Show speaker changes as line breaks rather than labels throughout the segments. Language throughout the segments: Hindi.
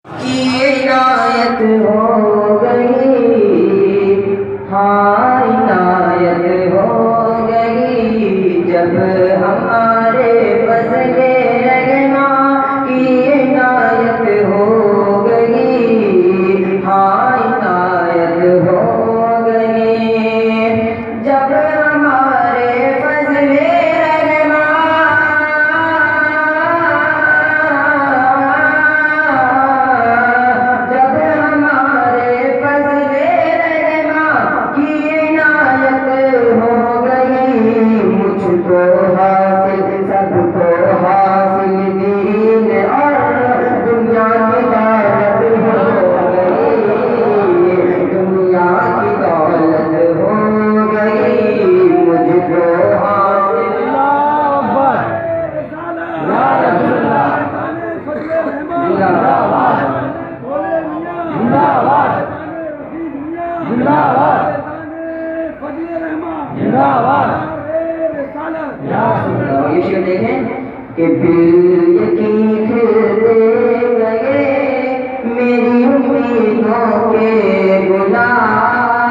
की इनायत हो गई, हाँ इनायत हो गई, जब हमारे फज़ले रहमा की इनायत हो गई, हाँ इनायत हो गई, जब हमारे फज़ले रहमा, जब हमारे फज़ले रहमा की इनायत हो गई, मुझको हासिल सबको हासिल दीन और दुनिया की दौलत हो गई, दुनिया की दौलत हो गई, मुझको हासिल ये शेर देखें कि दिल यकीन खिलते गए मेरी उम्मीदों के गुलाब,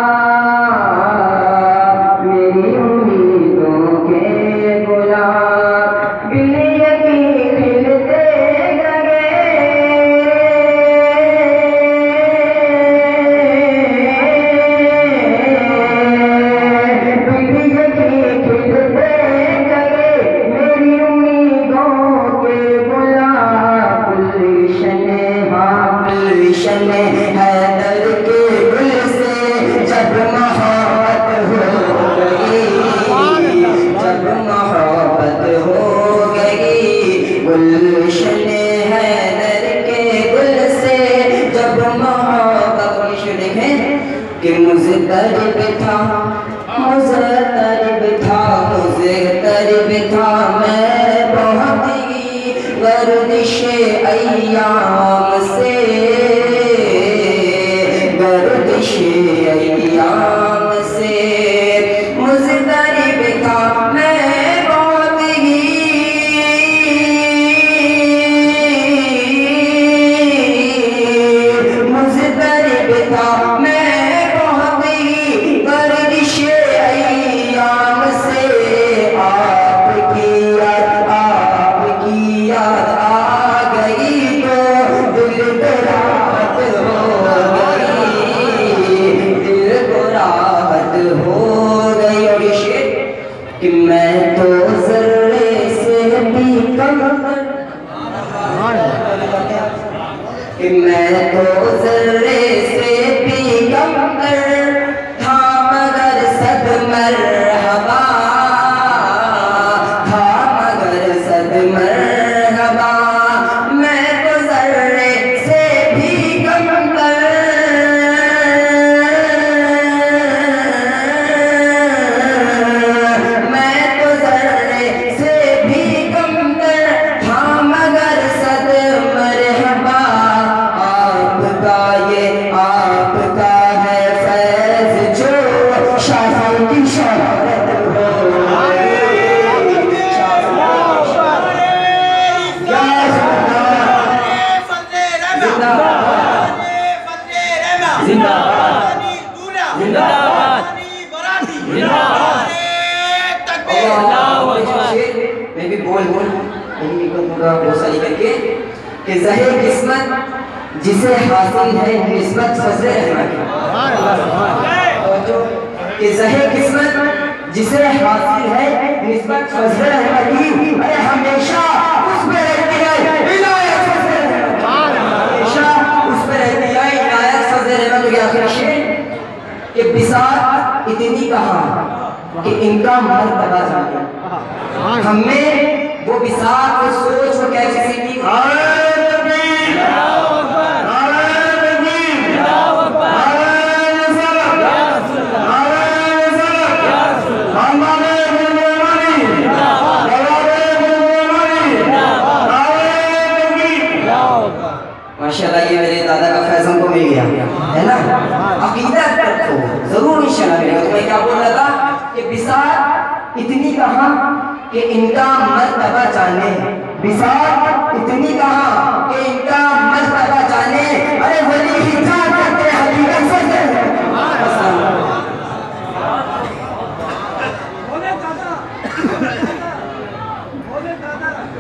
मेरी उम्मीदों के गुलाब, दिल यकीन खिलते गए, दिल यकीन खिलते गए मेरी उम्मीदों के गुलाब, गुलशन गुलशन हैदर के गुल से जब मोहब्बत हो गई, जब मोहब्बत हो गई, गुलशन हैदर के गुल से जब मोहब्बत, ये देखें कि मुज़तरिब था, मुज़तरिब था, मुज़तरिब था मैं बहुत ही गर्दिशे अय्याम से, गर्दिशे अय्याम से, मुज़तरिब था मैं बहुत ही, मुज़तरिब था मैं बहुत ही गर्दिशे अय्याम से, आपकी याद आ गई तो दिल को राहत हो गई, दिल को राहत हो गई। और ये शेर कि मैं तो ज़र्रे से भी कम, कि मैं तो ज़र्रे से भी कम था मगर सद मरहबा, था मगर सद मरहबा, मैं तो ज़र्रे से भी कम मैं तो ज़र्रे से भी कम था मगर सद मरहबा, आपका है फैज़ जो शाही की शोहरत हो मैं भी बोल करके कि ज़हे किस्मत जिसे हासिल है निस्बत फज़ले रहमा की, कि ज़हे किस्मत जिसे हासिल है निस्बत फज़ले रहमा की, अरे हमेशा उस पे रहती है इनायत फज़ले रहमा, हमेशा उस पे रहती है इनायत फज़ले रहमा की। आखिर शेर कि बिसात इतनी कहाँ कि इनका मर्तबा जाने, हमें वो बिसात वो सोच वो कैसी थी, माशाल्लाह ये मेरे दादा का फैज़ हमको मिल गया है ना। अकीदत रखो जरूर इंशाल्लाह मिलेगा। तो मैं क्या बोल रहा था कि बिसात इतनी कहाँ कि इनका मर्तबा जाने, बिसात इतनी कहाँ कि इनका मर्तबा